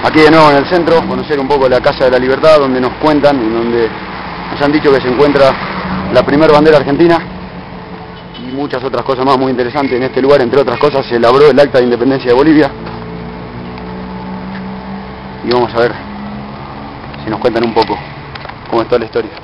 Aquí de nuevo en el centro, conocer un poco la Casa de la Libertad, donde nos cuentan y donde nos han dicho que se encuentra la primera bandera argentina y muchas otras cosas más muy interesantes. En este lugar, entre otras cosas, se elaboró el Acta de Independencia de Bolivia. Y vamos a ver si nos cuentan un poco cómo está la historia.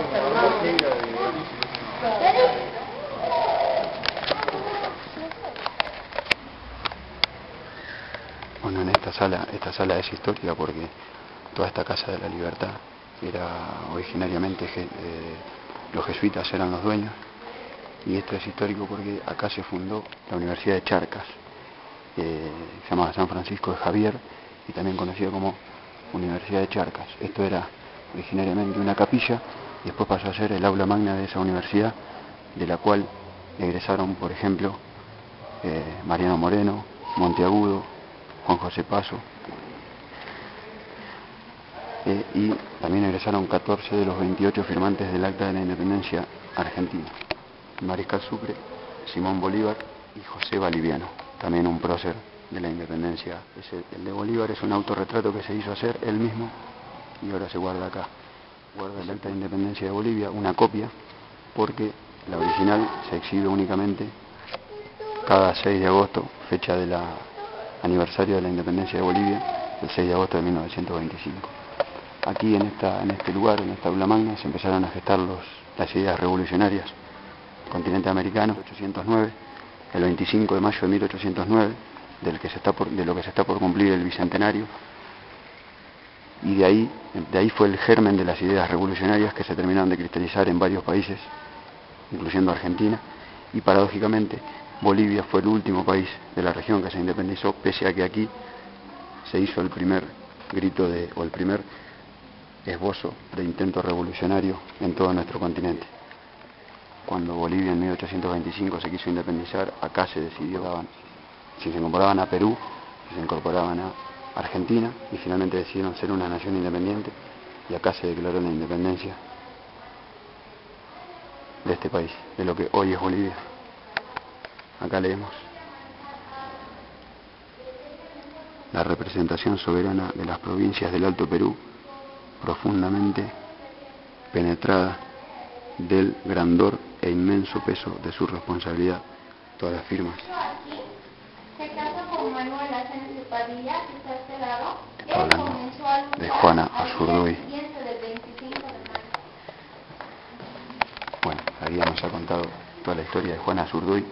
Bueno, en esta sala es histórica porque toda esta Casa de la Libertad era originariamente, los jesuitas eran los dueños, y esto es histórico porque acá se fundó la Universidad de Charcas, se llamaba San Francisco de Javier y también conocida como Universidad de Charcas. Esto era originariamente una capilla y después pasó a ser el aula magna de esa universidad, de la cual egresaron, por ejemplo, Mariano Moreno, Monteagudo, Juan José Paso, y también egresaron 14 de los 28 firmantes del Acta de la Independencia Argentina: Mariscal Sucre, Simón Bolívar y José Baliviano, también un prócer de la independencia. El de Bolívar es un autorretrato que se hizo hacer él mismo y ahora se guarda acá. Guarda el Acta de Independencia de Bolivia, una copia, porque la original se exhibe únicamente cada 6 de agosto, fecha del aniversario de la independencia de Bolivia, el 6 de agosto de 1925. Aquí en este lugar, en esta aula magna, se empezaron a gestar las ideas revolucionarias del continente americano. 1809, el 25 de mayo de 1809, de lo que se está por cumplir el bicentenario, y de ahí fue el germen de las ideas revolucionarias que se terminaron de cristalizar en varios países, incluyendo Argentina, y paradójicamente Bolivia fue el último país de la región que se independizó, pese a que aquí se hizo el primer el primer esbozo de intento revolucionario en todo nuestro continente. Cuando Bolivia en 1825 se quiso independizar, acá se decidió si se incorporaban a Perú, si se incorporaban a Argentina, y finalmente decidieron ser una nación independiente, y acá se declaró la independencia de este país, de lo que hoy es Bolivia. Acá leemos: la representación soberana de las provincias del Alto Perú, profundamente penetrada del grandor e inmenso peso de su responsabilidad. Todas las firmas. Se casó con Manuel Asensio Padilla, que está a este lado. Está hablando de Juana Azurduy. Bueno, la guía nos ha contado toda la historia de Juana Azurduy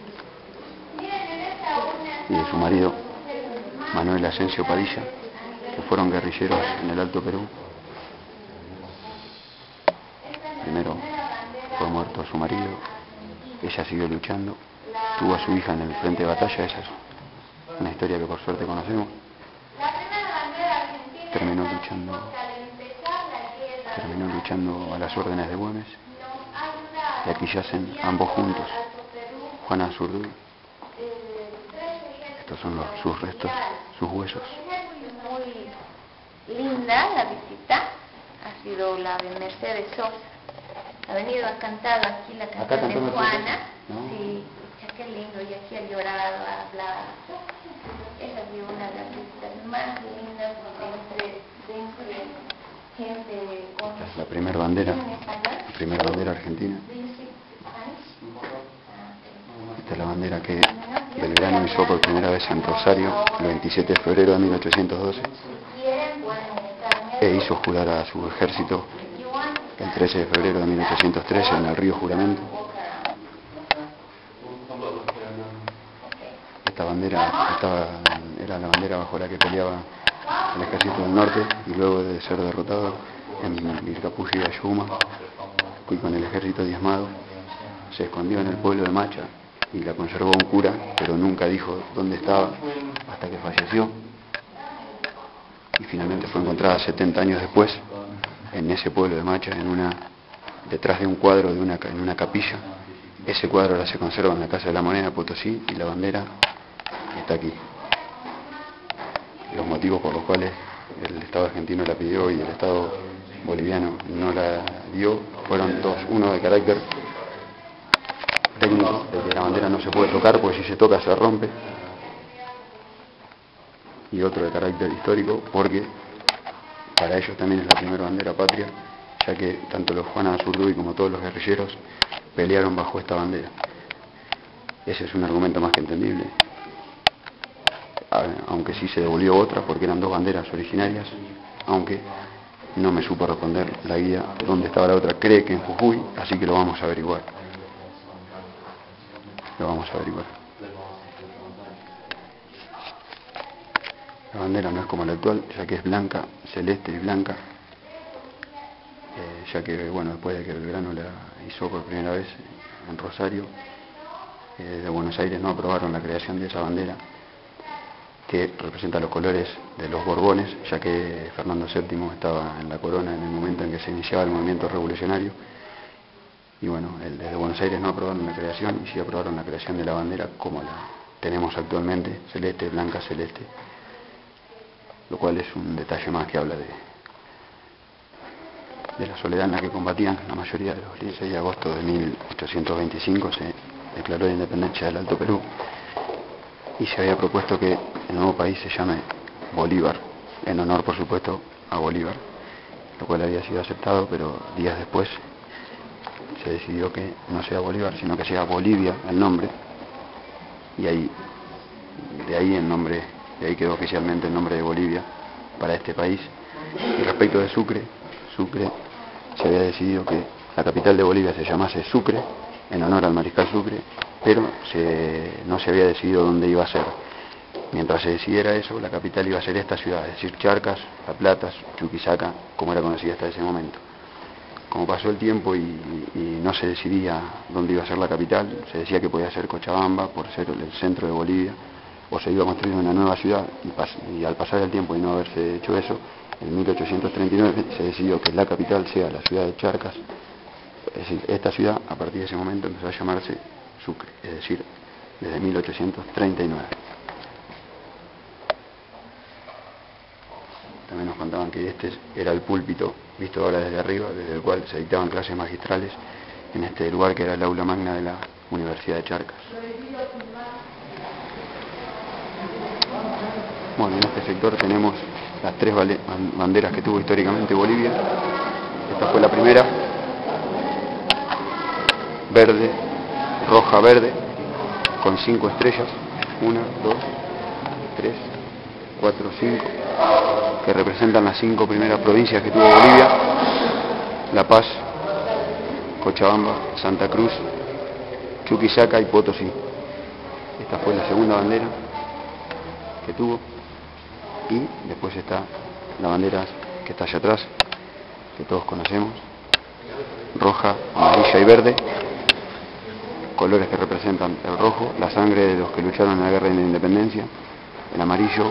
y de su marido Manuel Asensio Padilla, que fueron guerrilleros en el Alto Perú. Primero fue muerto su marido, ella siguió luchando, tuvo a su hija en el frente de batalla. Esa es una historia que por suerte conocemos. Terminó luchando a las órdenes de Güemes, y aquí yacen ambos juntos, Juana Azurduy. Estos son sus restos, sus huesos. Muy linda la visita, ha sido la de Mercedes Sosa. Ha venido a cantar aquí la canción de Juana. ¿No? Sí, qué lindo, y aquí ha llorado, ha hablado. Esa ha sido una de las visitas más lindas entre gente con... Esta es la primera bandera argentina. Esta es la bandera que Belgrano hizo por primera vez en Rosario el 27 de febrero de 1812, e hizo jurar a su ejército el 13 de febrero de 1813 en el río Juramento. Esta bandera era la bandera bajo la que peleaba el ejército del norte, y luego de ser derrotado en Vilcapugio y Ayuma, y con el ejército diezmado, se escondió en el pueblo de Macha y la conservó un cura, pero nunca dijo dónde estaba hasta que falleció, y finalmente fue encontrada 70 años después en ese pueblo de Macha, detrás de un cuadro en una capilla. Ese cuadro ahora se conserva en la Casa de la Moneda, Potosí, y la bandera está aquí. Los motivos por los cuales el Estado argentino la pidió y el Estado boliviano no la dio fueron dos: uno de carácter técnico, de que la bandera no se puede tocar, porque si se toca se rompe, y otro de carácter histórico, porque para ellos también es la primera bandera patria, ya que tanto los Juan Azurduy como todos los guerrilleros pelearon bajo esta bandera. Ese es un argumento más que entendible, aunque sí se devolvió otra, porque eran dos banderas originarias, aunque no me supo responder la guía dónde estaba la otra. Cree que en Jujuy, así que lo vamos a averiguar. La bandera no es como la actual, ya que es blanca, celeste y blanca, ya que, bueno, después de que Belgrano la hizo por primera vez en Rosario, de Buenos Aires no aprobaron la creación de esa bandera, que representa los colores de los Borbones, ya que Fernando VII estaba en la corona en el momento en que se iniciaba el movimiento revolucionario. Y bueno, desde Buenos Aires no aprobaron la creación, y sí aprobaron la creación de la bandera como la tenemos actualmente, celeste, blanca, celeste, lo cual es un detalle más que habla de la soledad en la que combatían la mayoría de los 16 de agosto de 1825 se declaró la independencia del Alto Perú, y se había propuesto que el nuevo país se llame Bolívar, en honor por supuesto a Bolívar, lo cual había sido aceptado, pero días después se decidió que no sea Bolívar, sino que sea Bolivia el nombre, y de ahí quedó oficialmente el nombre de Bolivia para este país. Y respecto de Sucre se había decidido que la capital de Bolivia se llamase Sucre, en honor al mariscal Sucre, pero no se había decidido dónde iba a ser. Mientras se decidiera eso, la capital iba a ser esta ciudad, es decir, Charcas, La Plata, Chuquisaca, como era conocida hasta ese momento. Como pasó el tiempo y no se decidía dónde iba a ser la capital, se decía que podía ser Cochabamba, por ser el centro de Bolivia, o se iba a construir una nueva ciudad, y al pasar el tiempo y no haberse hecho eso, en 1839 se decidió que la capital sea la ciudad de Charcas. Es decir, esta ciudad a partir de ese momento empezó a llamarse Sucre, es decir, desde 1839. También nos contaban que este era el púlpito, visto ahora desde arriba, desde el cual se dictaban clases magistrales en este lugar que era el aula magna de la Universidad de Charcas. Bueno, en este sector tenemos las tres banderas que tuvo históricamente Bolivia. Esta fue la primera, verde, roja, verde, con 5 estrellas, 1, 2, 3, 4, 5, que representan las 5 primeras provincias que tuvo Bolivia: La Paz, Cochabamba, Santa Cruz, Chuquisaca y Potosí. Esta fue la segunda bandera que tuvo, y después está la bandera que está allá atrás, que todos conocemos, roja, amarilla y verde, colores que representan el rojo, la sangre de los que lucharon en la guerra de la independencia; el amarillo,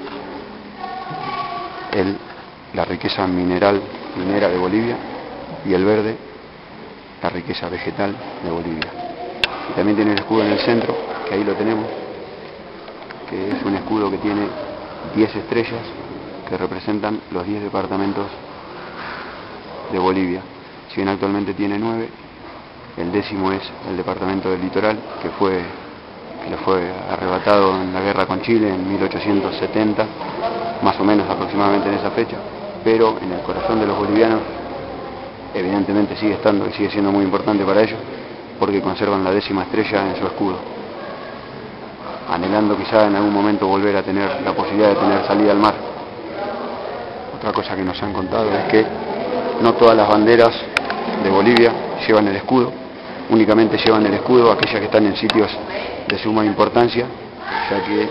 la riqueza minera de Bolivia; y el verde, la riqueza vegetal de Bolivia. Y también tiene el escudo en el centro, que ahí lo tenemos, que es un escudo que tiene 10 estrellas, que representan los 10 departamentos de Bolivia. Si bien actualmente tiene 9, el 10º es el departamento del Litoral, que le fue arrebatado en la guerra con Chile en 1870, más o menos aproximadamente en esa fecha, pero en el corazón de los bolivianos evidentemente sigue estando y sigue siendo muy importante para ellos, porque conservan la 10ª estrella en su escudo, anhelando quizá en algún momento volver a tener la posibilidad de tener salida al mar. Otra cosa que nos han contado es que no todas las banderas de Bolivia llevan el escudo, únicamente llevan el escudo aquellas que están en sitios de suma importancia, ya que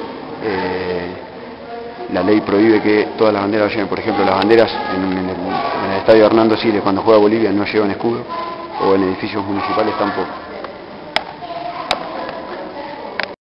la ley prohíbe que todas las banderas lleven. Por ejemplo, las banderas en el estadio Hernando Siles, cuando juega Bolivia, no llevan escudo, o en edificios municipales tampoco.